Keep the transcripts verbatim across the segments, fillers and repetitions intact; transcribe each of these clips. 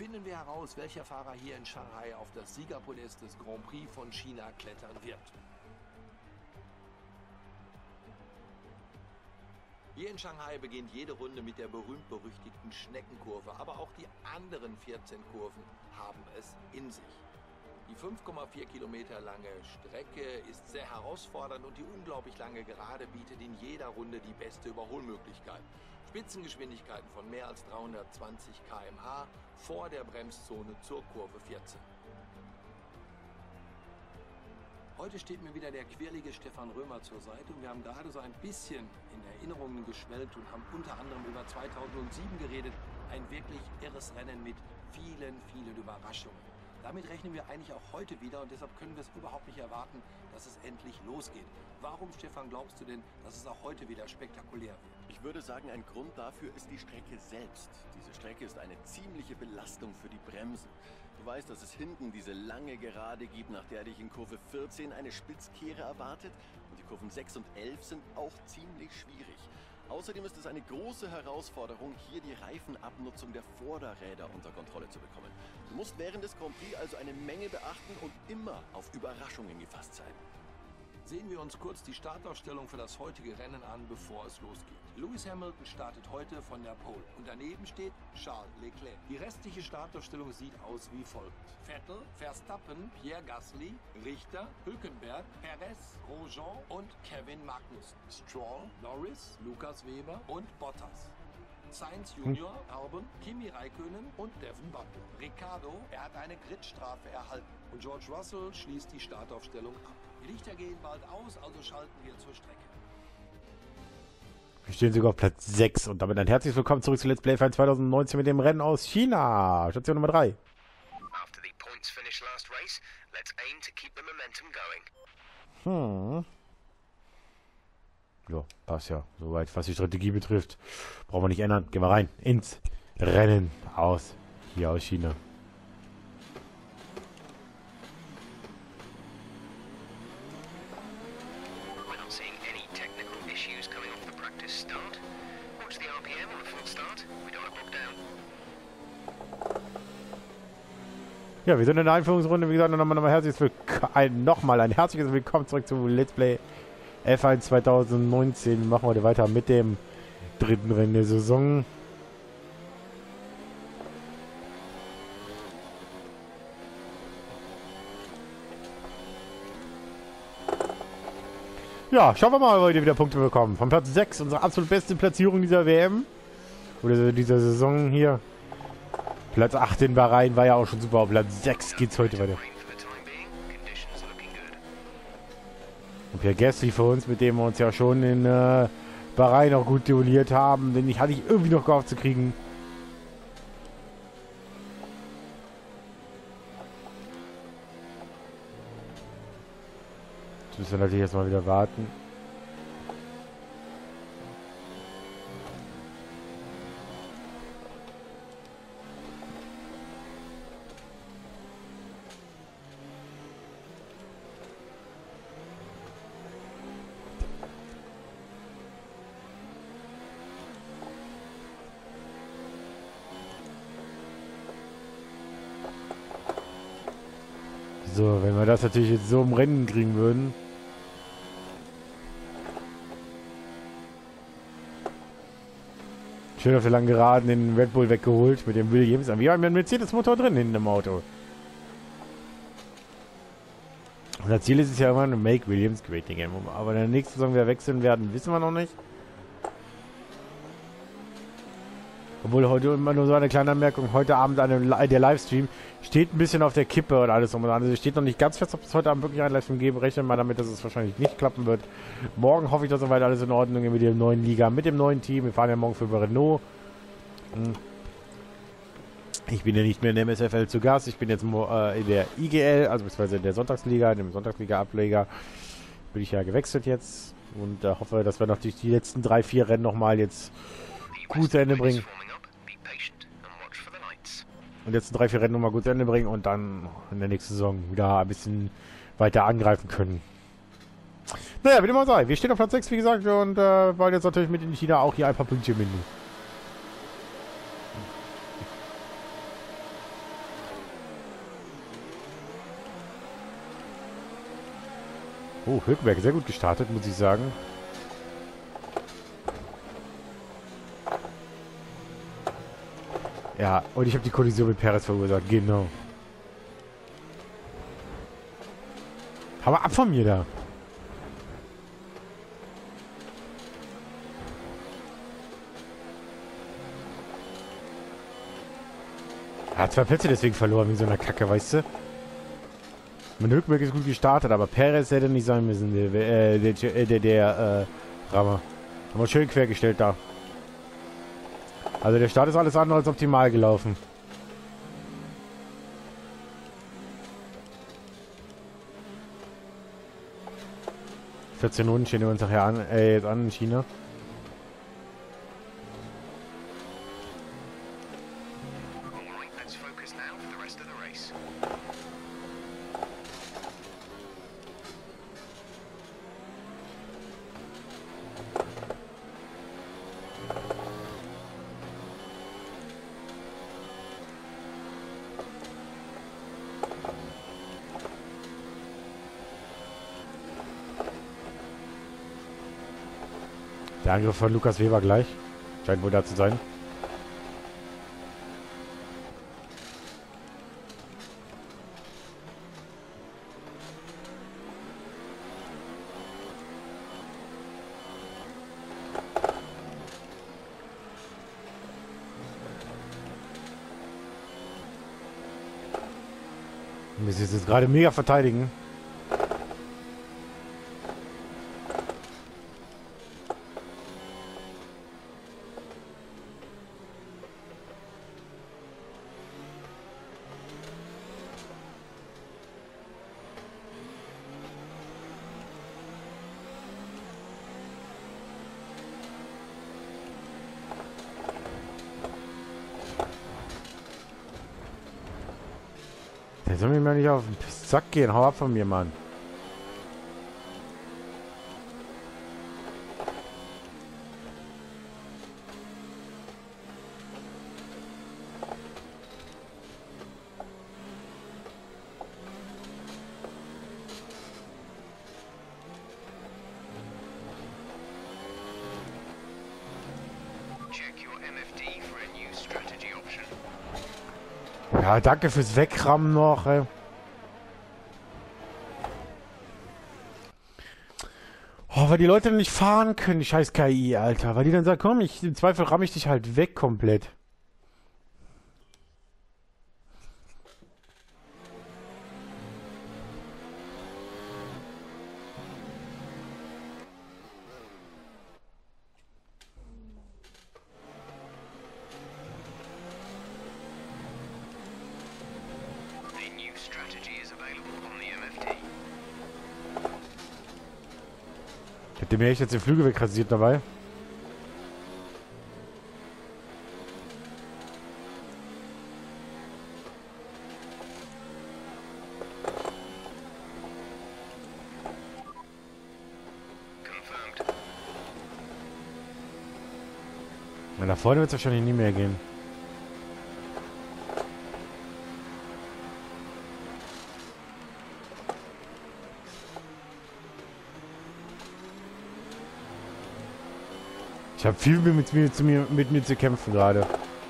Finden wir heraus, welcher Fahrer hier in Shanghai auf das Siegerpodest des Grand Prix von China klettern wird. Hier in Shanghai beginnt jede Runde mit der berühmt-berüchtigten Schneckenkurve, aber auch die anderen vierzehn Kurven haben es in sich. Die fünf Komma vier Kilometer lange Strecke ist sehr herausfordernd und die unglaublich lange Gerade bietet in jeder Runde die beste Überholmöglichkeit. Spitzengeschwindigkeiten von mehr als dreihundertzwanzig Kilometer pro Stunde vor der Bremszone zur Kurve vierzehn. Heute steht mir wieder der quirlige Stefan Römer zur Seite und wir haben gerade so ein bisschen in Erinnerungen geschwelgt und haben unter anderem über zweitausendsieben geredet. Ein wirklich irres Rennen mit vielen, vielen Überraschungen. Damit rechnen wir eigentlich auch heute wieder und deshalb können wir es überhaupt nicht erwarten, dass es endlich losgeht. Warum, Stefan, glaubst du denn, dass es auch heute wieder spektakulär wird? Ich würde sagen, ein Grund dafür ist die Strecke selbst. Diese Strecke ist eine ziemliche Belastung für die Bremsen. Du weißt, dass es hinten diese lange Gerade gibt, nach der dich in Kurve vierzehn eine Spitzkehre erwartet. Und die Kurven sechs und elf sind auch ziemlich schwierig. Außerdem ist es eine große Herausforderung, hier die Reifenabnutzung der Vorderräder unter Kontrolle zu bekommen. Du musst während des Grand Prix also eine Menge beachten und immer auf Überraschungen gefasst sein. Sehen wir uns kurz die Startaufstellung für das heutige Rennen an, bevor es losgeht. Lewis Hamilton startet heute von der Pole und daneben steht Charles Leclerc. Die restliche Startaufstellung sieht aus wie folgt. Vettel, Verstappen, Pierre Gasly, Richter, Hülkenberg, Perez, Grosjean und Kevin Magnussen. Stroll, Norris, Lucas Weber und Bottas. Sainz Junior, Albon, Kimi Räikkönen und Devon Button. Ricciardo, er hat eine Gridstrafe erhalten. Und George Russell schließt die Startaufstellung ab. Die Lichter gehen bald aus, also schalten wir zur Strecke. Wir stehen sogar auf Platz sechs und damit ein herzliches Willkommen zurück zu Let's Play F eins zwanzig neunzehn mit dem Rennen aus China. Station Nummer drei. Hm. Ja, passt ja. Soweit, was die Strategie betrifft. Brauchen wir nicht ändern. Gehen wir rein ins Rennen aus. Hier aus China. Ja, wir sind in der Einführungsrunde. Wie gesagt, nochmal noch mal herzliches Willkommen. Nochmal ein herzliches Willkommen zurück zu Let's Play F eins zwanzig neunzehn. Wir machen heute weiter mit dem dritten Rennen der Saison. Ja, schauen wir mal, ob wir heute wieder Punkte bekommen. Von Platz sechs, unsere absolut beste Platzierung dieser W M. Oder dieser Saison hier. Platz acht in Bahrain war ja auch schon super. Auf Platz sechs geht's heute weiter. Und Pierre Gasly für uns, mit dem wir uns ja schon in äh, Bahrain auch gut duelliert haben. Den ich hatte ich irgendwie noch gehofft zu kriegen. Jetzt müssen wir natürlich erstmal wieder warten. So, wenn wir das natürlich jetzt so im Rennen kriegen würden. Schön auf der langen Geraden den Red Bull weggeholt mit dem Williams. Wir haben einen Mercedes-Motor drin hinten im Auto. Unser Ziel ist es ja immer ein Make Williams Great Again. Aber in der nächsten Saison wir wechseln werden, wissen wir noch nicht. Obwohl heute immer nur so eine kleine Anmerkung, heute Abend eine, der Livestream steht ein bisschen auf der Kippe und alles um und an. Also steht noch nicht ganz fest, ob es heute Abend wirklich einen Livestream geben. Rechnen wir damit, dass es wahrscheinlich nicht klappen wird. Morgen hoffe ich, dass soweit alles in Ordnung ist mit der neuen Liga, mit dem neuen Team. Wir fahren ja morgen für Renault. Ich bin ja nicht mehr in der M S F L zu Gast. Ich bin jetzt äh, in der I G L, also beziehungsweise in der Sonntagsliga, in dem Sonntagsliga-Ableger. Bin ich ja gewechselt jetzt und äh, hoffe, dass wir noch die, die letzten drei, vier Rennen nochmal jetzt gut zu Ende bringen. Und jetzt drei, vier Rennen nochmal gut zu Ende bringen und dann in der nächsten Saison wieder ein bisschen weiter angreifen können. Naja, wie dem auch sei. Wir stehen auf Platz sechs, wie gesagt, und äh, wollen jetzt natürlich mit in China auch hier ein paar Pünktchen mitnehmen. Oh, Hülkenberg, sehr gut gestartet, muss ich sagen. Ja, und ich habe die Kollision mit Perez verursacht, genau. Hau mal ab von mir da. Er hat zwei Plätze deswegen verloren, wegen so einer Kacke, weißt du? Mein Hülkenberg ist gut gestartet, aber Perez hätte nicht sein müssen, der, äh, der, äh, der, der äh, Rammer. Haben wir schön quergestellt da. Also der Start ist alles andere als optimal gelaufen. vierzehn Minuten stehen wir uns nachher an, äh, jetzt an in China. Der Angriff von Lukas Weber gleich. Scheint wohl da zu sein. Wir müssen jetzt gerade mega verteidigen. Der soll mir mal nicht auf den Sack gehen. Hau ab von mir, Mann. Ja, danke fürs Wegrammen noch, ey. Oh, weil die Leute nicht fahren können, die scheiß K I, Alter. Weil die dann sagen, komm, ich, im Zweifel ramme ich dich halt weg komplett. Dem hätte ich jetzt den Flügel wegrasiert dabei. Na, nach vorne wird es wahrscheinlich nie mehr gehen. Ich habe viel mit mir, zu mir, mit mir zu kämpfen gerade.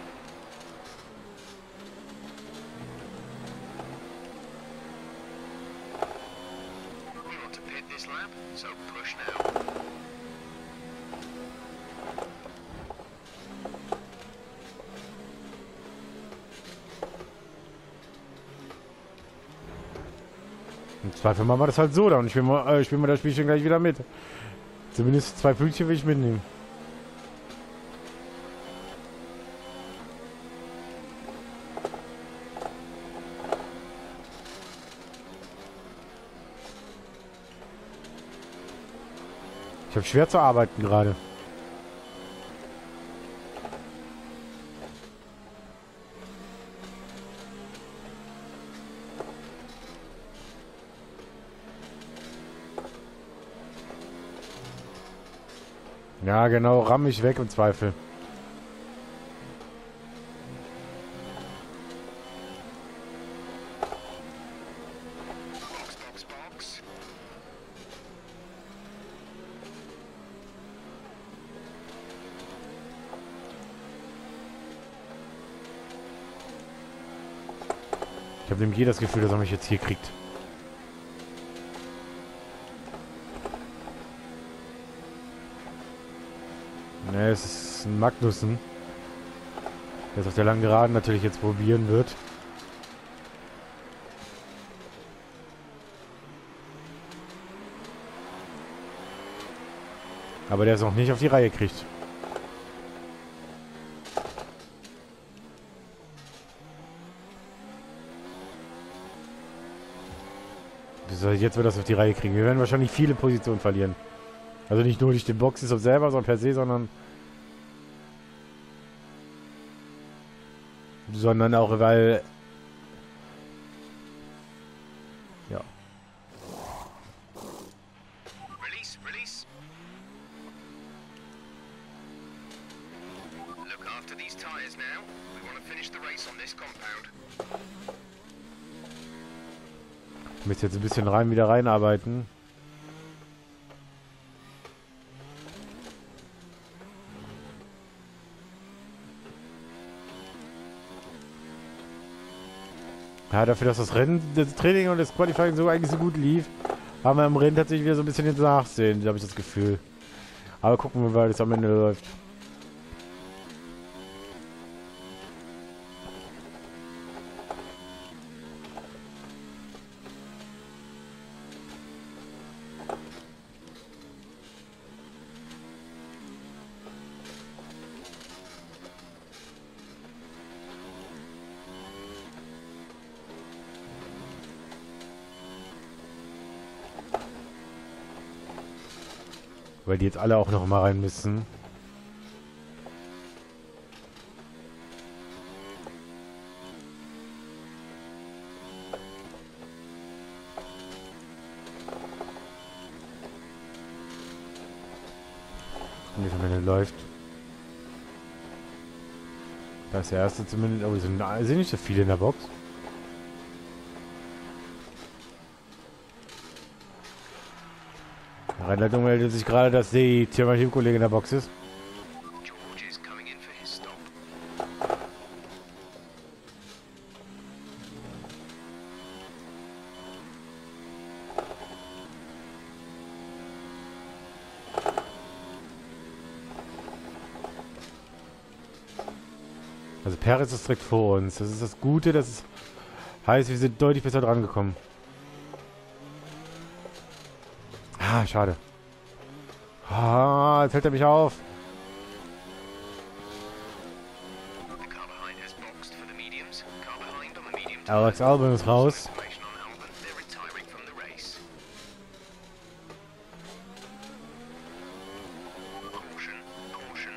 Im Zweifel machen wir das halt so da und ich spiele mal, äh, spiel mal das Spielchen gleich wieder mit. Zumindest zwei Pünktchen will ich mitnehmen. Ich habe schwer zu arbeiten gerade. Ja, genau, ramm mich weg im Zweifel. habe nämlich eh das Gefühl, dass er mich jetzt hier kriegt. Ne, es ist ein Magnussen. Der es auf der langen Geraden natürlich jetzt probieren wird. Aber der es noch nicht auf die Reihe kriegt. Jetzt wird das auf die Reihe kriegen. Wir werden wahrscheinlich viele Positionen verlieren. Also nicht nur durch den Boxenstopp selber, sondern per se, sondern sondern auch, weil ja. Release, release. Look after these tires now. We want to finish the race on this compound. Ich muss jetzt ein bisschen rein wieder reinarbeiten. Ja, dafür, dass das Rennen, das Training und das Qualifying so eigentlich so gut lief, haben wir im Rennen tatsächlich wieder so ein bisschen ins Nachsehen, habe ich das Gefühl. Aber gucken wir, wie das am Ende läuft. Weil die jetzt alle auch noch mal rein müssen. Und wie es am Ende läuft. Da ist der erste zumindest. Oh, sind, sind nicht so viele in der Box. Rennleitung meldet sich gerade, dass die Teamkollege in der Box ist. George is coming in for his stop. Also Perez ist direkt vor uns. Das ist das Gute, das ist, heißt, wir sind deutlich besser dran gekommen. Ah, schade. Ah, jetzt hält er mich auf. The car behind has boxed for the mediums. Car behind on the medium. Alex Albon ist raus. Information on Albon. They're retiring from the race. Caution, caution.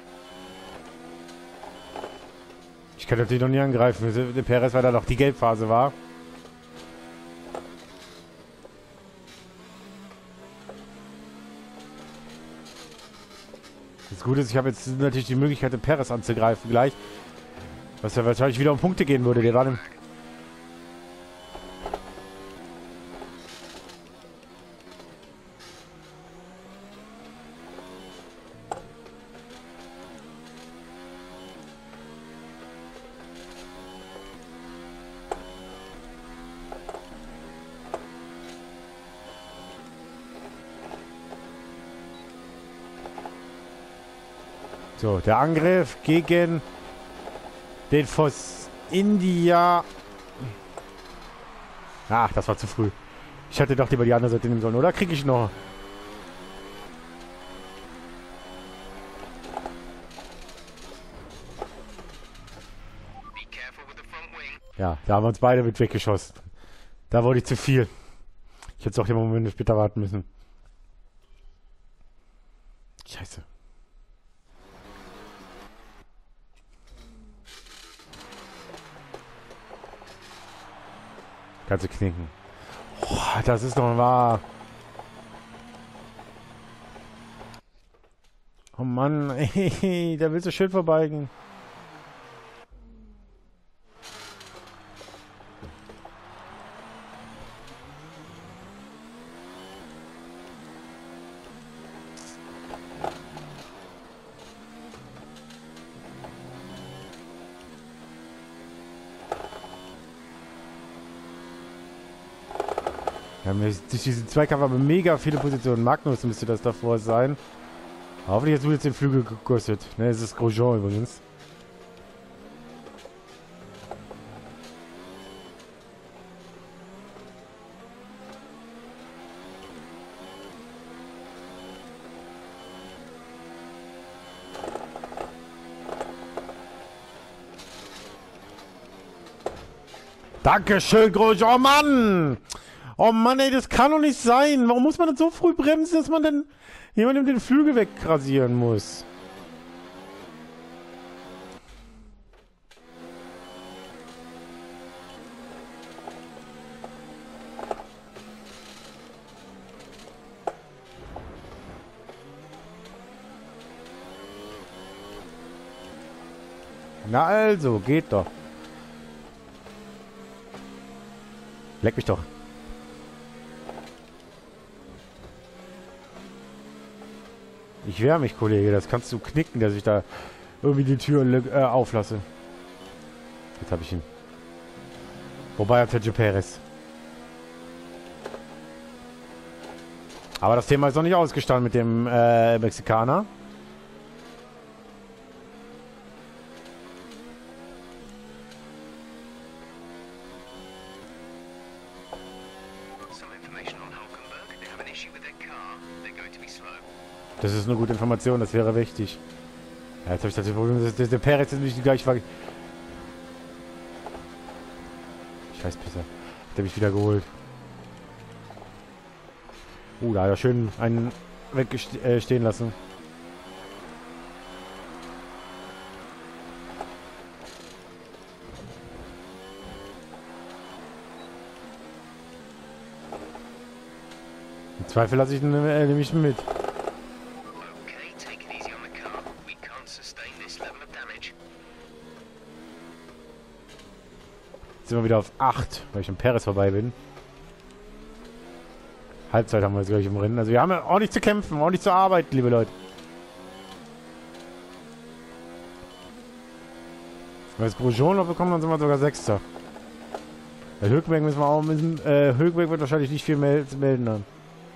Ich kann natürlich noch nie angreifen. Der Perez, weil da noch die Gelbphase war. Das Gute ist, ich habe jetzt natürlich die Möglichkeit, den Perez anzugreifen gleich. Was ja wahrscheinlich wieder um Punkte gehen würde. Der war dem So, der Angriff gegen den Force India. Ach, das war zu früh. Ich hätte doch lieber die andere Seite nehmen sollen. Oder kriege ich noch? Be careful with the front wing. Ja, da haben wir uns beide mit weggeschossen. Da wurde ich zu viel. Ich hätte doch den Moment später warten müssen. Scheiße. Kannst du knicken. Oh, das ist doch wahr. Oh Mann, ey, da willst du schön vorbeigen. Wir haben jetzt durch diesen Zweikampf aber mega viele Positionen. Magnus müsste das davor sein. Hoffentlich jetzt wird jetzt den Flügel gekostet. Ne, es ist Grosjean übrigens. Dankeschön, Grosjean. Oh Mann! Oh Mann, ey, das kann doch nicht sein. Warum muss man denn so früh bremsen, dass man denn jemandem den Flügel wegrasieren muss? Na also, geht doch. Leck mich doch. Ich wehre mich, Kollege. Das kannst du knicken, dass ich da irgendwie die Tür äh, auflasse. Jetzt habe ich ihn. Wobei hat Sergio Perez. Aber das Thema ist noch nicht ausgestanden mit dem äh, Mexikaner. Das ist eine gute Information, das wäre wichtig. Ja, jetzt habe ich das Problem, dass der, der Perez jetzt nicht gleich war. Ich weiß besser. Hat er mich wieder geholt. Uh, da hat er schön einen wegstehen lassen. Im Zweifel lasse ich ihn äh, nämlich mit. Jetzt sind wir wieder auf acht, weil ich am Perez vorbei bin. Halbzeit haben wir jetzt gleich im Rennen. Also wir haben ja auch nicht zu kämpfen, auch nicht zu arbeiten, liebe Leute. Wenn wir jetzt Grosjean noch bekommen, dann sind wir sogar Sechster. Bei Hülkenberg müssen wir auch müssen. Äh, Hülkenberg wird wahrscheinlich nicht viel mel zu melden haben.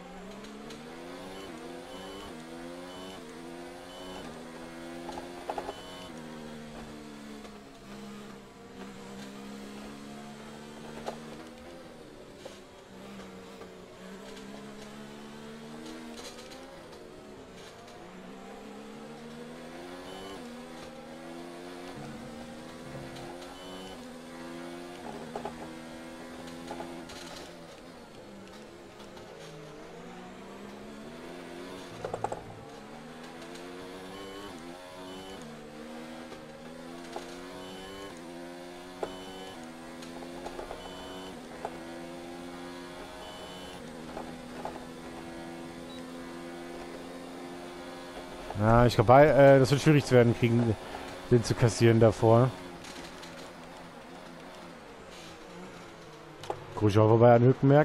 Ja, ich glaube, äh, das wird schwierig zu werden, kriegen, den zu kassieren davor. Grosjean vorbei an Hülkenberg.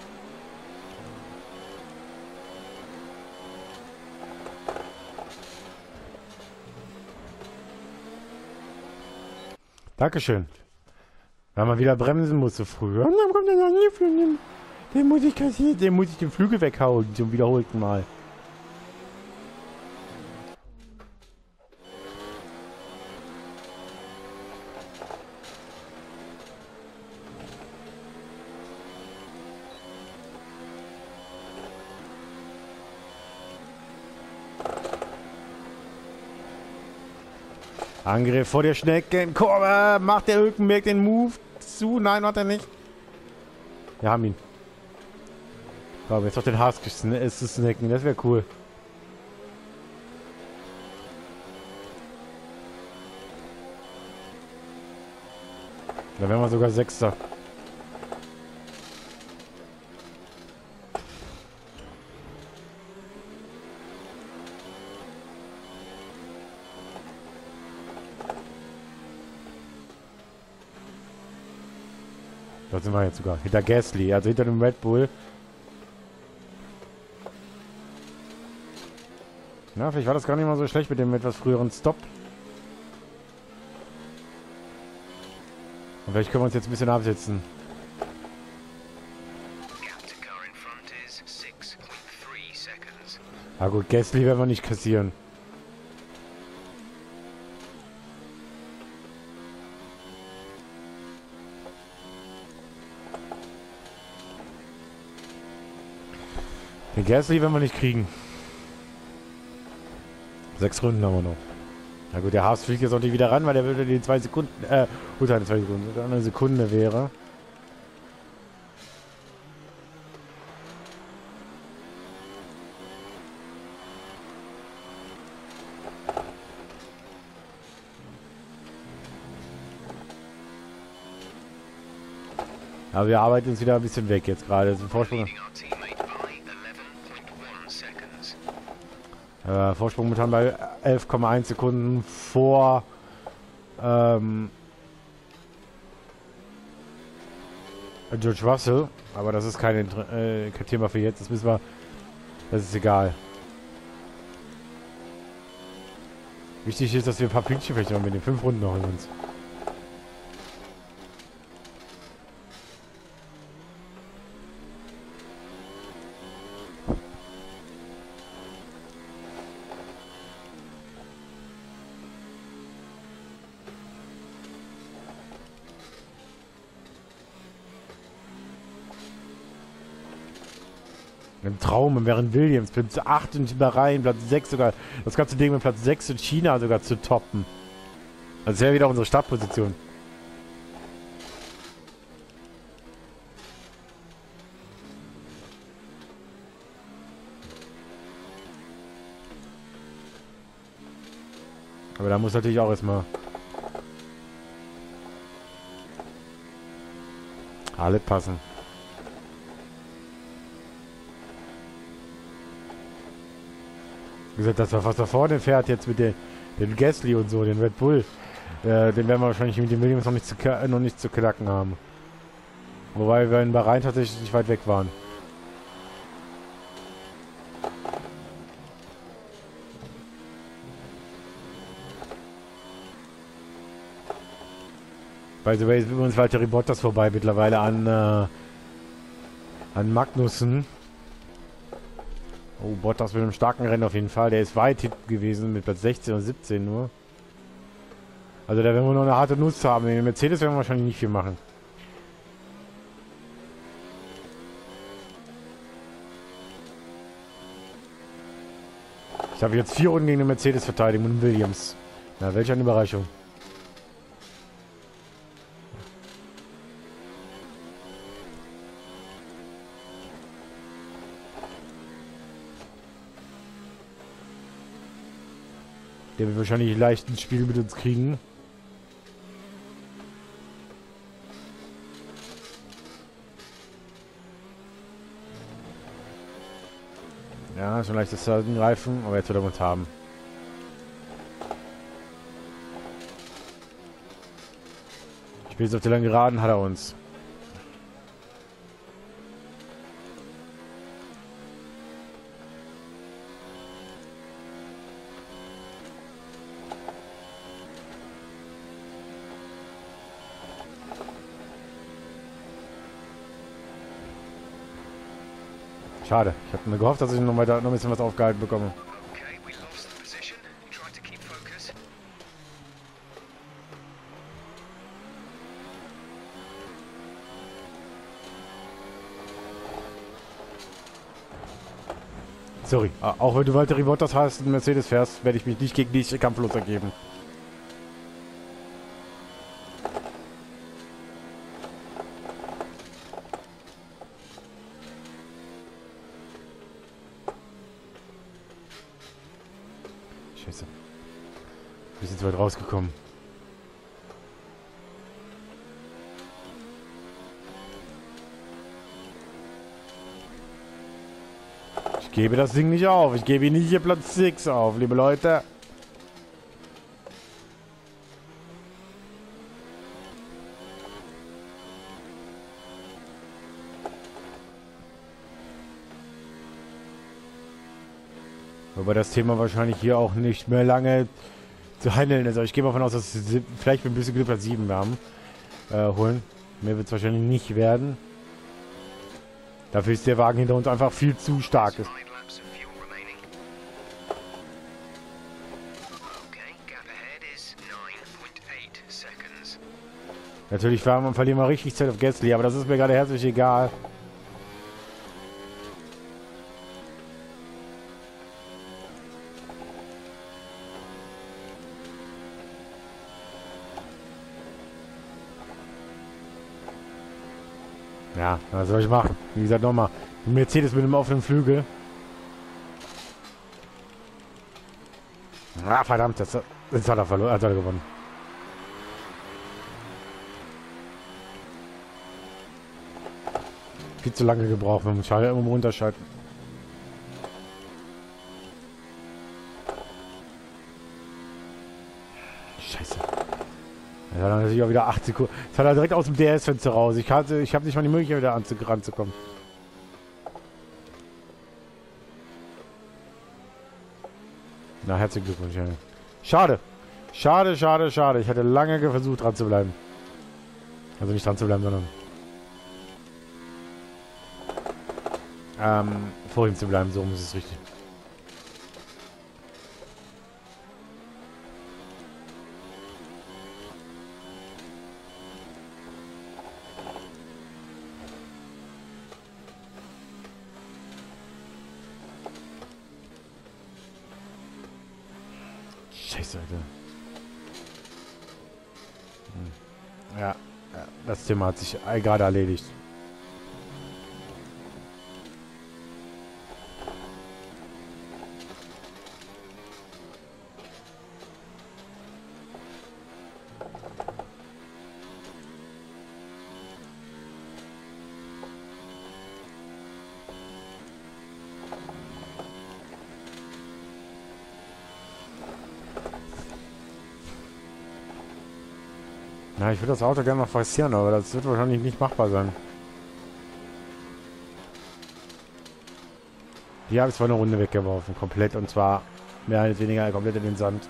Dankeschön. Weil man wieder bremsen muss so früh. Und dann kommt der nie für den, den muss ich kassieren, den muss ich den Flügel weghauen, zum wiederholten Mal. Angriff vor der Schneckenkurve. Macht der Hülkenberg den Move zu? Nein, hat er nicht. Wir haben ihn. Aber jetzt noch den Haas zu snacken. Das wäre cool. Da wären wir sogar Sechster. Da sind wir jetzt sogar. Hinter Gasly, also hinter dem Red Bull. Na, vielleicht war das gar nicht mal so schlecht mit dem etwas früheren Stop. Und vielleicht können wir uns jetzt ein bisschen absetzen. Na gut, Gasly werden wir nicht kassieren. Den Gasly werden wir nicht kriegen. Sechs Runden haben wir noch. Na gut, der Haas fliegt jetzt auch nicht wieder ran, weil der würde die zwei Sekunden, äh, gut, eine zwei Sekunden, eine Sekunde wäre. Aber wir arbeiten uns wieder ein bisschen weg jetzt gerade. Das ist ein Vorsprung. Leading our teammate by eleven point one seconds. Äh, Vorsprung momentan bei elf Komma eins Sekunden vor ähm, George Russell. Aber das ist kein, äh, kein Thema für jetzt. Das müssen wir. Das ist egal. Wichtig ist, dass wir ein paar Pünktchen vielleicht noch mit den fünf Runden noch in uns. Im Traum, während Williams Platz acht in Bahrain, Platz sechs sogar, das ganze Ding mit Platz sechs in China sogar zu toppen. Das wäre wieder unsere Startposition. Aber da muss natürlich auch erstmal alles passen. Wie gesagt, das war was da vorne fährt jetzt mit den, den Gasly und so, den Red Bull. Äh, den werden wir wahrscheinlich mit den Williams noch nicht, zu, noch nicht zu knacken haben. Wobei wir in Bahrain tatsächlich nicht weit weg waren. By the way, ist übrigens Valtteri Bottas vorbei mittlerweile an, äh, an Magnussen. Oh, Bottas mit einem starken Rennen auf jeden Fall. Der ist weit hinten gewesen mit Platz sechzehn oder siebzehn nur. Also da werden wir noch eine harte Nuss haben. Den Mercedes werden wir wahrscheinlich nicht viel machen. Ich habe jetzt vier Runden gegen den Mercedes verteidigen und Williams. Na, welch eine Überraschung. Der wird wahrscheinlich leicht ein Spiel mit uns kriegen. Ja, schon leicht das Reifen, aber jetzt wird er uns haben. Spielt auf der langen Geraden, hat er uns. Schade. Ich habe mir gehofft, dass ich noch mal da noch ein bisschen was aufgehalten bekomme. Okay, we lost the position. Try to keep focus. Sorry. Auch wenn du Valtteri Bottas hast und Mercedes fährst, werde ich mich nicht gegen dich kampflos ergeben. Scheiße. Wir sind zu weit rausgekommen. Ich gebe das Ding nicht auf. Ich gebe nicht hier Platz sechs auf, liebe Leute. Wobei das Thema wahrscheinlich hier auch nicht mehr lange zu handeln ist. Also ich gehe davon aus, dass sie vielleicht mit ein bisschen Glück Platz sieben haben, äh, holen. Mehr wird es wahrscheinlich nicht werden. Dafür ist der Wagen hinter uns einfach viel zu stark. Ist. minutes, nine point eight seconds. Natürlich fahren, verlieren wir richtig Zeit auf Gasly, aber das ist mir gerade herzlich egal. Ja, was soll ich machen? Wie gesagt, nochmal. Ein Mercedes mit einem offenen Flügel. Ah, verdammt, das, das hat er verloren, hat er gewonnen. Viel zu lange gebraucht, wenn man Schale immer runterschalten. Scheiße. Jetzt hat er natürlich auch wieder acht Sekunden. Jetzt hat er direkt aus dem D R S-Fenster raus. Ich, hatte, ich habe nicht mal die Möglichkeit, wieder anzu ranzukommen. Na, herzlichen Glückwunsch. Ja. Schade. Schade, schade, schade. Ich hatte lange versucht, dran zu bleiben. Also nicht dran zu bleiben, sondern ähm, vor ihm zu bleiben. So muss es richtig. Scheiße, Alter. Hm. Ja, ja, das Thema hat sich äh, gerade erledigt. Na, ich würde das Auto gerne noch forcieren, aber das wird wahrscheinlich nicht machbar sein. Hier habe ich zwar eine Runde weggeworfen, komplett, und zwar mehr als weniger komplett in den Sand.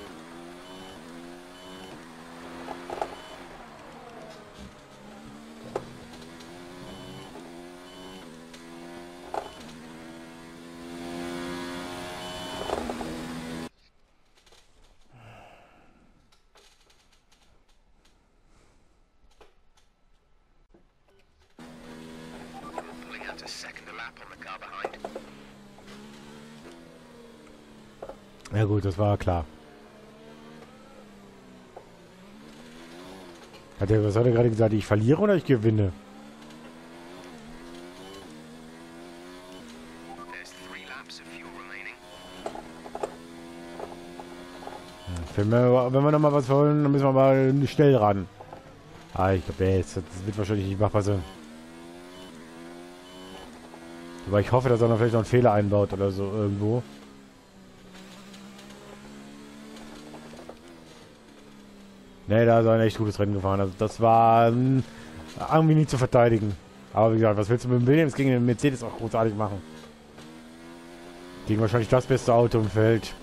Pulling out a second a lap on the car behind. Ja gut, das war klar. Hat er, was hat er gerade gesagt? Ich verliere oder ich gewinne? There's three laps of fuel remaining. Wenn wir, wenn wir noch mal was wollen, dann müssen wir mal schnell ran. Ah, ich glaube, nee, das wird wahrscheinlich nicht machbar sein. Aber ich hoffe, dass er noch vielleicht noch einen Fehler einbaut oder so irgendwo. Ne, da ist ein echt gutes Rennen gefahren. Also das war ähm, irgendwie nicht zu verteidigen. Aber wie gesagt, was willst du mit dem Williams gegen den Mercedes auch großartig machen? Gegen wahrscheinlich das beste Auto im Feld.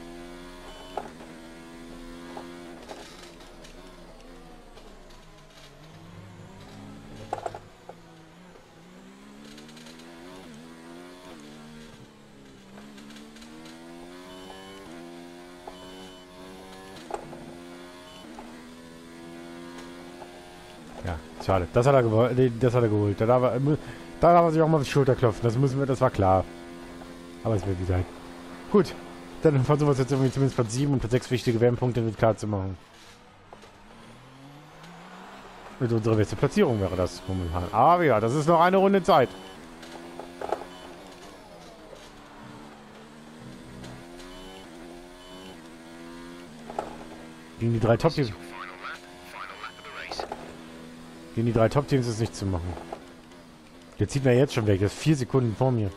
Ja, schade. Das hat er gewollt. Nee, das hat er geholt. Da darf er, da darf er sich auch mal auf die Schulter klopfen. Das müssen wir, das war klar. Aber es wird wie sein. Gut. Dann versuchen wir es jetzt irgendwie zumindest Platz sieben und Platz sechs wichtige W M-Punkte mit klar zu machen. Mit unserer beste Platzierung wäre das momentan. Aber ja, das ist noch eine Runde Zeit. Gegen die drei Top-Teams. Final lap, final lap of the race. Gegen die drei Top-Teams ist nicht zu machen. Der zieht mir jetzt schon weg. Der ist vier Sekunden vor mir.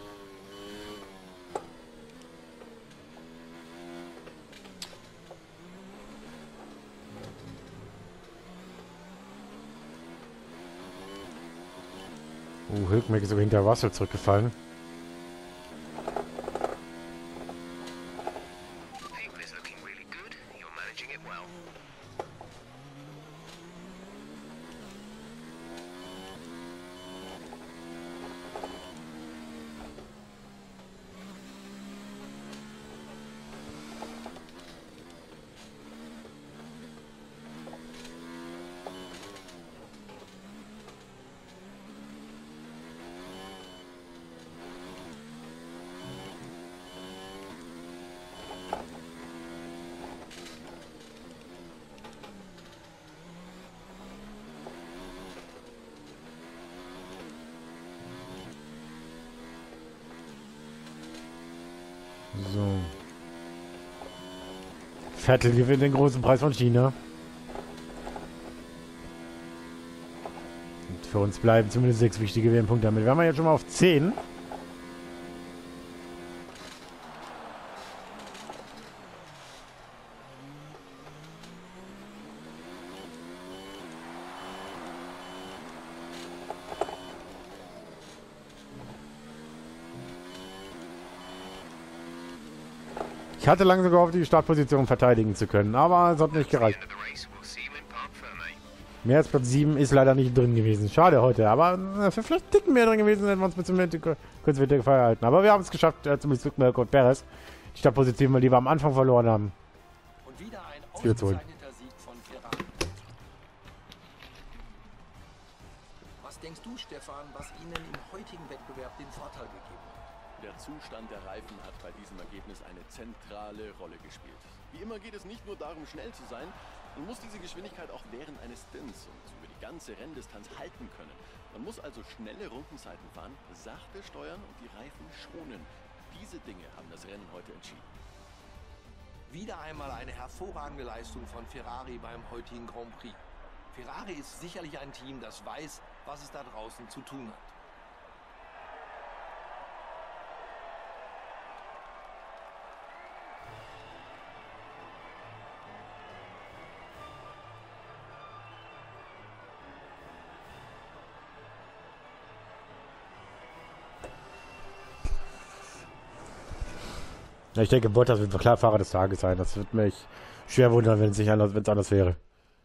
Oh, Hülkenberg ist sogar hinter Russell zurückgefallen. Fuel is looking really good. You're managing it well. Vettel gewinnt den großen Preis von China. Und für uns bleiben zumindest sechs wichtige W M-Punkte damit. Wir haben ja jetzt schon mal auf zehn. Ich hatte lange gehofft, die Startposition verteidigen zu können, aber es hat nicht gereicht. Mehr als Platz sieben ist leider nicht drin gewesen. Schade heute, aber äh, vielleicht Ticken mehr drin gewesen, hätten wir uns bis zum Ende kurz wieder verhalten. Aber wir haben es geschafft, äh, zumindest Rückmerk und Perez, die Startposition, die wir am Anfang verloren haben. Und wieder ein ausgezeichneter Sieg von Ferrari. Was denkst du, Stefan, was ihnen im heutigen Wettbewerb den Vorteil gegeben hat? Der Zustand der Reifen hat bei diesem Ergebnis eine zentrale Rolle gespielt. Wie immer geht es nicht nur darum, schnell zu sein, man muss diese Geschwindigkeit auch während eines Stints und über die ganze Renndistanz halten können. Man muss also schnelle Rundenzeiten fahren, sachte steuern und die Reifen schonen. Diese Dinge haben das Rennen heute entschieden. Wieder einmal eine hervorragende Leistung von Ferrari beim heutigen Grand Prix. Ferrari ist sicherlich ein Team, das weiß, was es da draußen zu tun hat. Ja, ich denke, Bottas wird klar Fahrer des Tages sein. Das wird mich schwer wundern, wenn es nicht anders, wenn es anders wäre.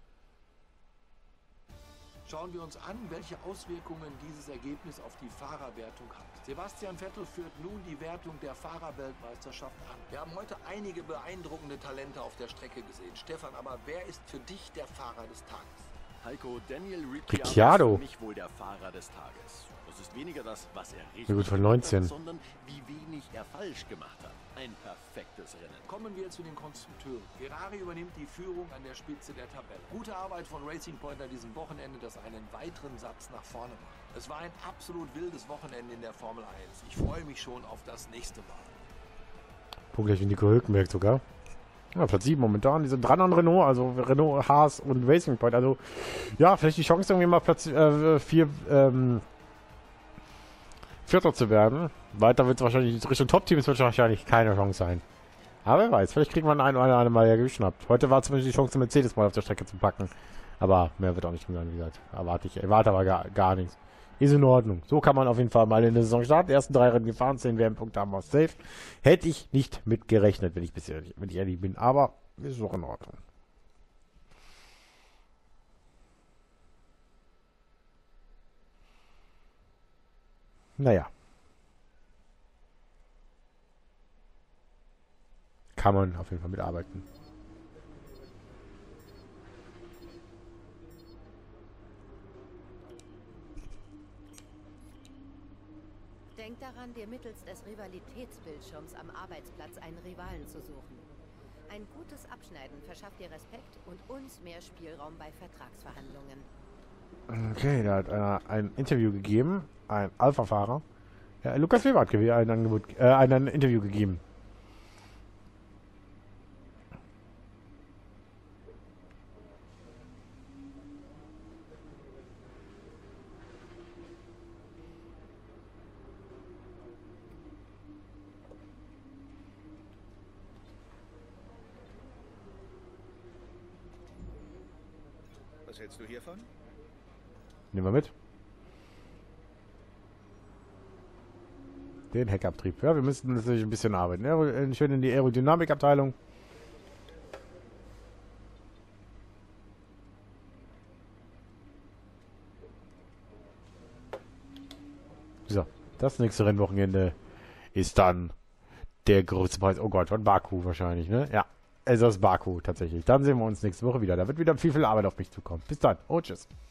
Schauen wir uns an, welche Auswirkungen dieses Ergebnis auf die Fahrerwertung hat. Sebastian Vettel führt nun die Wertung der Fahrerweltmeisterschaft an. Wir haben heute einige beeindruckende Talente auf der Strecke gesehen. Stefan, aber wer ist für dich der Fahrer des Tages? Heiko, Daniel Ricciardo Ricciardo ist für mich wohl der Fahrer des Tages. Das ist weniger das, was er richtig Ja gut, von gemacht neunzehn. hat, sondern wie wenig er falsch gemacht hat. Ein perfektes Rennen. Kommen wir zu den Konstrukteuren. Ferrari übernimmt die Führung an der Spitze der Tabelle. Gute Arbeit von Racing Point an diesem Wochenende, das einen weiteren Satz nach vorne macht. Es war ein absolut wildes Wochenende in der Formel eins. Ich freue mich schon auf das nächste Mal. Punktgleich wie Nico Hülkenberg sogar. Ja, Platz sieben momentan. Die sind dran an Renault, also Renault, Haas und Racing Point. Also, ja, vielleicht die Chance irgendwie mal Platz äh, vier, ähm, Vierter zu werden. Weiter wird es wahrscheinlich, Richtung Top-Teams wird wahrscheinlich keine Chance sein. Aber wer weiß, vielleicht kriegen wir einen oder andere mal ja geschnappt. Heute war zumindest die Chance, Mercedes mal auf der Strecke zu packen. Aber mehr wird auch nicht drin sein, wie gesagt. Erwarte ich, erwarte aber gar, gar nichts. Ist in Ordnung. So kann man auf jeden Fall mal in der Saison starten. Die ersten drei Rennen gefahren, zehn W M-Punkte haben wir safe. Hätte ich nicht mit gerechnet, wenn ich bisher, wenn ich ehrlich bin. Aber ist auch in Ordnung. Naja. Kann man auf jeden Fall mitarbeiten. Denk daran, dir mittels des Rivalitätsbildschirms am Arbeitsplatz einen Rivalen zu suchen. Ein gutes Abschneiden verschafft dir Respekt und uns mehr Spielraum bei Vertragsverhandlungen. Okay, da hat einer ein Interview gegeben, ein Alpha-Fahrer. Ja, Lukas Weber hat ein Angebot, äh, ein, ein Interview gegeben. Was hältst du hiervon? Nehmen wir mit. Den Heckabtrieb. Ja, wir müssen natürlich ein bisschen arbeiten. Ja, schön in die Aerodynamikabteilung. So, das nächste Rennwochenende ist dann der große Preis. Oh Gott, von Baku wahrscheinlich, ne? Ja, es ist Baku tatsächlich. Dann sehen wir uns nächste Woche wieder. Da wird wieder viel, viel Arbeit auf mich zukommen. Bis dann. Oh, tschüss.